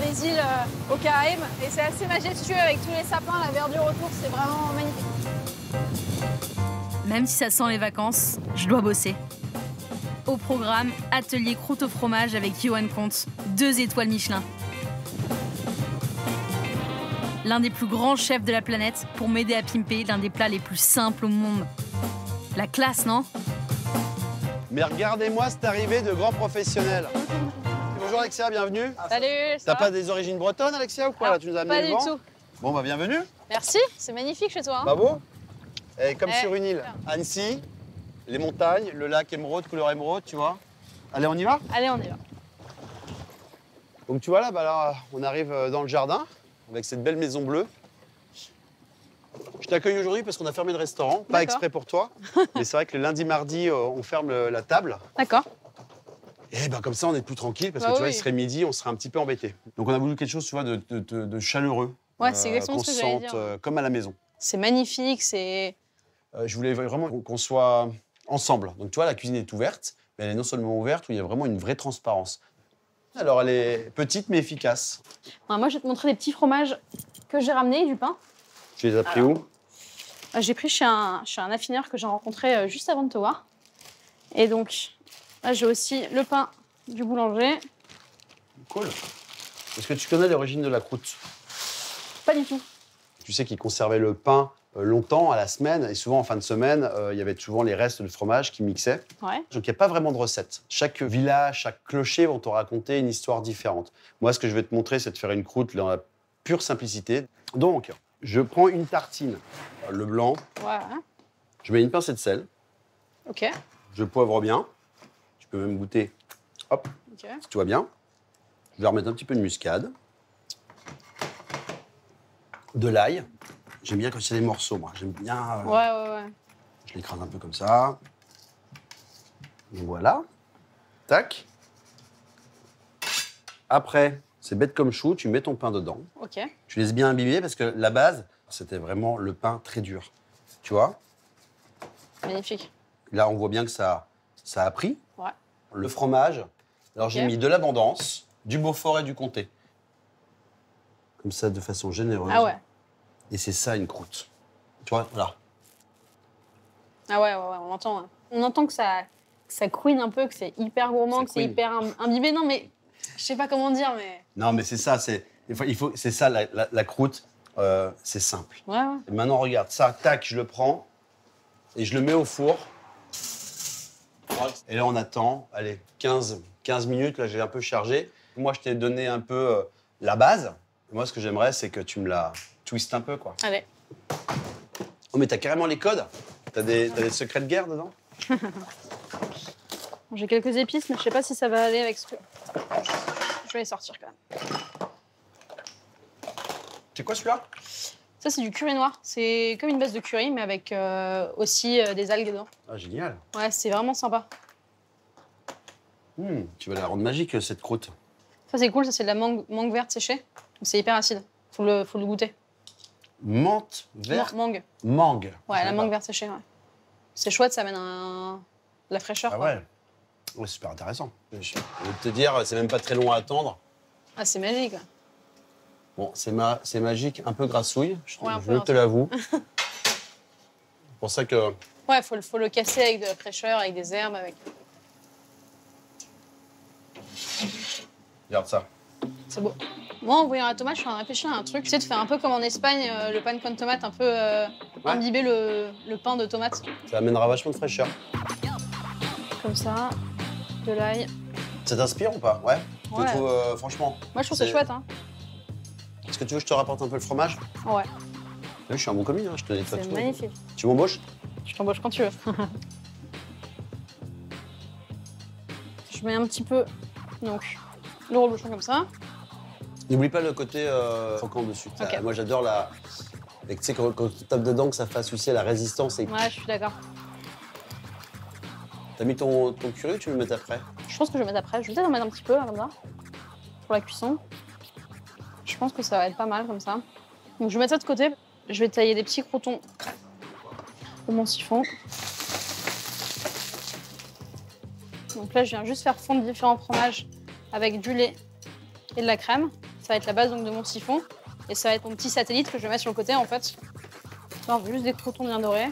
les îles aux Caraïbes. Et c'est assez majestueux avec tous les sapins, la verdure autour, c'est vraiment magnifique. Même si ça sent les vacances, je dois bosser. Au programme, atelier croûte au fromage avec Johan Comte, 2 étoiles Michelin. L'un des plus grands chefs de la planète pour m'aider à pimper l'un des plats les plus simples au monde. La classe, non? Mais regardez-moi cette arrivée de grands professionnels. Bonjour Alexia, bienvenue. Salut, T'as pas des origines bretonnes, Alexia, ou quoi? Là, tu nous as amené pas le du vent. tout. Bon, bah bienvenue. Merci, c'est magnifique chez toi. Hein. Bravo. Et comme sur une île, super. Annecy, les montagnes, le lac émeraude, couleur émeraude, tu vois. Allez, on y va? Allez, on y va. Donc tu vois là, bah, là, on arrive dans le jardin avec cette belle maison bleue. Je t'accueille aujourd'hui parce qu'on a fermé le restaurant, pas exprès pour toi. Mais c'est vrai que le lundi, mardi, on ferme la table. D'accord. Et ben comme ça, on est plus tranquille parce que Bah tu vois, oui. il serait midi, on serait un petit peu embêté. Donc on a voulu quelque chose, tu vois, de chaleureux. Ouais, c'est exactement qu'on ce que se j'allais sente dire. comme à la maison. C'est magnifique, c'est... Je voulais vraiment qu'on soit ensemble. Donc tu vois, la cuisine est ouverte, mais elle est non seulement ouverte, où il y a vraiment une vraie transparence. Alors elle est petite mais efficace. Ouais, moi, je vais te montrer des petits fromages que j'ai ramenés, du pain. Tu les as pris où? J'ai pris chez un affineur que j'ai rencontré juste avant de te voir. Et donc, là, j'ai aussi le pain du boulanger. Cool. Est-ce que tu connais l'origine de la croûte? Pas du tout. Tu sais qu'ils conservaient le pain longtemps, à la semaine, et souvent en fin de semaine, il y avait souvent les restes de fromage qui mixaient. Ouais. Donc il n'y a pas vraiment de recette. Chaque village, chaque clocher vont te raconter une histoire différente. Moi, ce que je vais te montrer, c'est de faire une croûte dans la pure simplicité. Donc, je prends une tartine, le blanc, Ouais. je mets une pincée de sel, Ok. je poivre bien, tu peux même goûter, hop, Ok. si tout va bien. Je vais remettre un petit peu de muscade, de l'ail. J'aime bien quand c'est des morceaux, moi. J'aime bien. Ouais. Je l'écrase un peu comme ça. Et voilà. Tac. Après, c'est bête comme chou, tu mets ton pain dedans. Ok. Tu laisses bien imbiber parce que la base, c'était vraiment le pain très dur. Tu vois? Magnifique. Là, on voit bien que ça a pris. Ouais. Le fromage. Alors, j'ai Ok. mis de l'abondance, du Beaufort et du Comté. Comme ça, de façon généreuse. Ah ouais. Et c'est ça, une croûte. Tu vois, voilà. Ah ouais, on entend. Hein. On entend que ça couine un peu, que c'est hyper gourmand, Ça que c'est couine. hyper imbibé. Non, mais je sais pas comment dire, mais... Non, mais c'est ça, c'est ça, la croûte, c'est simple. Ouais. Et maintenant, regarde, ça, tac, je le prends et je le mets au four. Et là, on attend, allez, 15 minutes, là, j'ai un peu chargé. Moi, je t'ai donné un peu la base. Et moi, ce que j'aimerais, c'est que tu me la twistes un peu, quoi. Allez. Oh, mais t'as carrément les codes? T'as des secrets de guerre dedans? J'ai quelques épices, mais je sais pas si ça va aller avec ce que... Je vais les sortir quand même. C'est quoi, celui-là? Ça, c'est du curry noir. C'est comme une base de curry, mais avec aussi des algues dedans. Ah, génial. Ouais, c'est vraiment sympa. Tu vas la rendre magique, cette croûte. Ça, c'est cool. Ça, c'est de la mangue verte séchée. C'est hyper acide. Faut le goûter. Menthe verte. Mangue. Mangue. Ouais, la mangue verte séchée, ouais. C'est chouette, ça amène de la fraîcheur. Ah quoi. ouais. Ouais, super intéressant. Je vais te dire, c'est même pas très long à attendre. Ah, c'est magique. Ouais. Bon, c'est magique, un peu grassouille, Ouais, un je peu te l'avoue. C'est pour ça que... Ouais, faut le casser avec de la fraîcheur, avec des herbes, avec... Regarde ça. C'est beau. Moi, en voyant la tomate, je suis en train de réfléchir à un truc. Tu sais, de faire un peu comme en Espagne, le pan con tomate, un peu imbiber le pain de tomate. Ça amènera vachement de fraîcheur. Comme ça, de l'ail. Ça t'inspire ou pas? Ouais. Tu Ouais. trouves, franchement. Moi, je trouve que c'est chouette, hein. Est-ce que tu veux que je te rapporte un peu le fromage? Ouais, Oui, je suis un bon commis, hein, je te nettoie c'est tout. magnifique. Tu m'embauches? Je t'embauche quand tu veux. Je mets un petit peu, donc, le reblochon comme ça. N'oublie pas le côté croquant dessus. Ok. Moi, j'adore la... Et tu sais, quand tu tapes dedans, que ça fasse aussi la résistance. Et... Ouais, je suis d'accord. T'as mis ton curry ou tu veux le mettre après? Je pense que je vais mettre après. Je vais peut-être en mettre un petit peu, là, comme ça, pour la cuisson. Je pense que ça va être pas mal, comme ça. Donc, je vais mettre ça de côté. Je vais tailler des petits croûtons de mon siphon. Donc là, je viens juste faire fondre différents fromages avec du lait et de la crème. Ça va être la base donc, de mon siphon. Et ça va être mon petit satellite que je vais mettre sur le côté en fait. Là, on veut juste des croûtons bien dorés.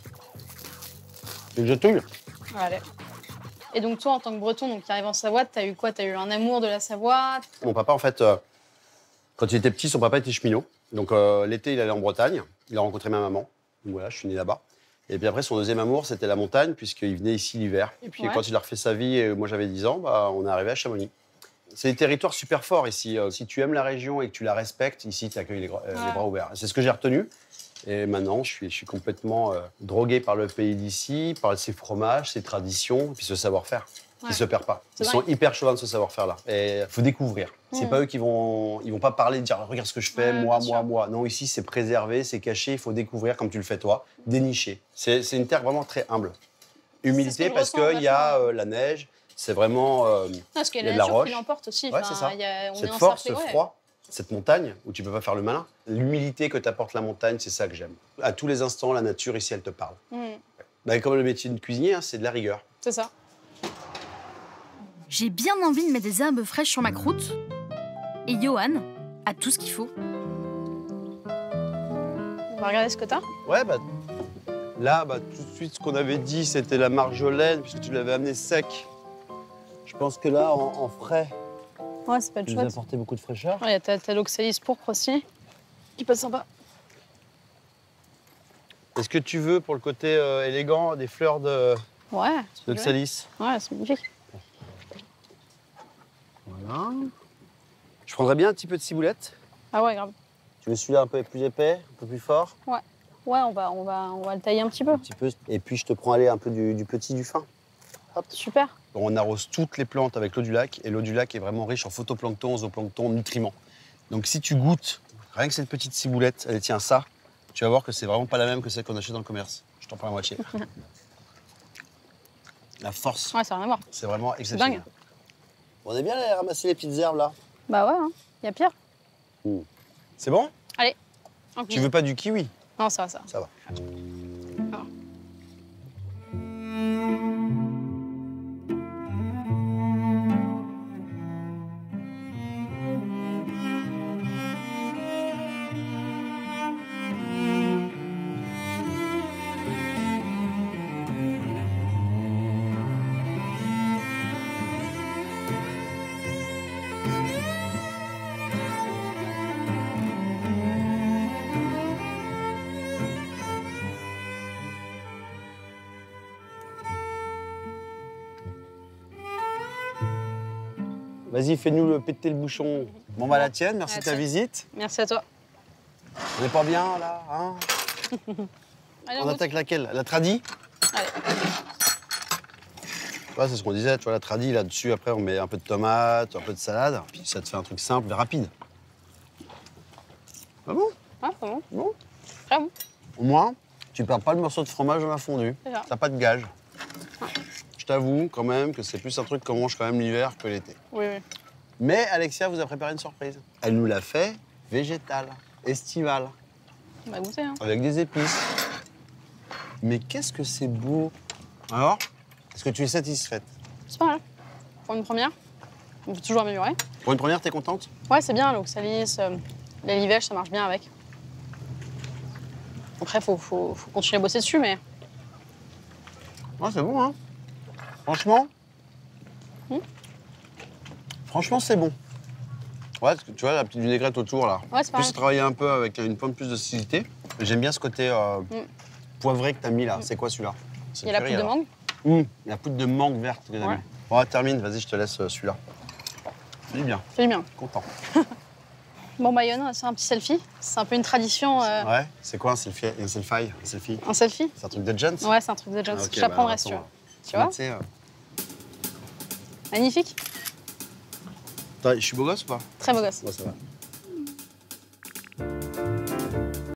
Et que je touille. Allez. Et donc toi, en tant que breton donc, qui arrive en Savoie, t'as eu quoi? T'as eu un amour de la Savoie? Mon papa, en fait, quand il était petit, son papa était cheminot. Donc l'été, il allait en Bretagne. Il a rencontré ma maman. Donc voilà, je suis né là-bas. Et puis après, son deuxième amour, c'était la montagne, puisqu'il venait ici l'hiver. Et puis quand il a refait sa vie, et moi j'avais 10 ans, bah, on est arrivé à Chamonix. C'est des territoires super forts ici. Si tu aimes la région et que tu la respectes, ici, tu accueilles les bras ouverts. C'est ce que j'ai retenu. Et maintenant, je suis complètement drogué par le pays d'ici, par ses fromages, ses traditions, et puis ce savoir-faire. Qui ne se perd pas. Ils sont hyper chauvins de ce savoir-faire-là. Et il faut découvrir. C'est pas eux qui vont pas parler, dire regarde ce que je fais, moi. Non, ici, c'est préservé, c'est caché, il faut découvrir comme tu le fais toi, dénicher. C'est une terre vraiment très humble. Humilité parce qu'il y a la neige, c'est vraiment parce qu'il y y a a la de la nature roche. qui l'emporte aussi. Ouais, c'est ça. Cette force, ce froid, cette montagne où tu peux pas faire le malin, l'humilité que t'apporte la montagne, c'est ça que j'aime. À tous les instants, la nature ici, elle te parle. Bah, comme le métier de cuisinier, hein, c'est de la rigueur. C'est ça. J'ai bien envie de mettre des herbes fraîches sur ma croûte. Et Johan a tout ce qu'il faut. On va regarder ce que t'as. Ouais, bah là, tout de suite, ce qu'on avait dit, c'était la marjolaine, puisque tu l'avais amené sec. Je pense que là, en frais, Ouais, ça peut être tu nous chouette. apporté beaucoup de fraîcheur. Il y a ta l'oxalis pourpre aussi, qui peut être sympa. Est-ce que tu veux, pour le côté élégant, des fleurs Ouais. d'oxalis? Ouais, c'est magnifique. Voilà. Je prendrais bien un petit peu de ciboulette. Ah ouais, grave. Tu veux celui-là un peu plus épais, un peu plus fort? Ouais, on va le tailler un petit peu. Un petit peu. Et puis je te prends un peu du petit, du fin. Hop. Super. On arrose toutes les plantes avec l'eau du lac. Et l'eau du lac est vraiment riche en phytoplancton, zooplancton, nutriments. Donc si tu goûtes rien que cette petite ciboulette, allez tiens ça, tu vas voir que c'est vraiment pas la même que celle qu'on achète dans le commerce. Je t'en prends la moitié. La force, Ouais, ça n'a rien à voir. c'est vraiment exceptionnel. dingue. On est bien allé ramasser les petites herbes là. Bah ouais, hein. Y a pire. C'est bon? Allez. Tu veux pas du kiwi? Non, ça va, ça. Ça va. Vas-y, fais-nous péter le bouchon. Bon, bah la tienne, merci de ta visite. Merci à toi. On n'est pas bien là, hein? Allez, On attaque laquelle? La tradie? Allez. Ouais, c'est ce qu'on disait, tu vois, la tradie, là-dessus, après, on met un peu de tomate, un peu de salade, puis ça te fait un truc simple et rapide. Ah bon? Ah, c'est bon. Bon. Très bon. Au moins, tu perds pas le morceau de fromage dans la fondue. C'est ça. T'as pas de gage. Je t'avoue quand même que c'est plus un truc qu'on mange quand même l'hiver que l'été. Oui, oui. Mais Alexia vous a préparé une surprise. Elle nous l'a fait végétale, estivale, On va goûter, hein. avec des épices. Mais qu'est-ce que c'est beau! Alors, est-ce que tu es satisfaite? C'est pas mal. Pour une première, on peut toujours améliorer. Pour une première, t'es contente? Ouais, c'est bien, l'oxalis, les livèges, ça marche bien avec. Après, faut continuer à bosser dessus, mais Ouais, c'est bon, hein? Franchement? Franchement, c'est bon. Ouais, parce que tu vois, la petite vinaigrette autour, là. ouais, c'est pas Plus mal. travailler un peu avec une pomme plus d'acidité. J'aime bien ce côté poivré que t'as mis, là. C'est quoi, celui-là? Il y a la poudre de mangue. La poudre de mangue verte que t'as Ouais. mis. Bon, termine, vas-y, je te laisse celui-là. Fais bien, C'est bien. content. Bon, Bayonne, c'est un petit selfie. C'est un peu une tradition. Ouais, c'est quoi un selfie? Un selfie? Un selfie? C'est un truc de Jones? Ouais, c'est un truc de Jones. Ah, ok, Je l'apprendrai bah, si tu veux. attends. Tu vois? Tu sais, Magnifique. Attends, je suis beau gosse ou pas? Très beau gosse. Ouais, ça va.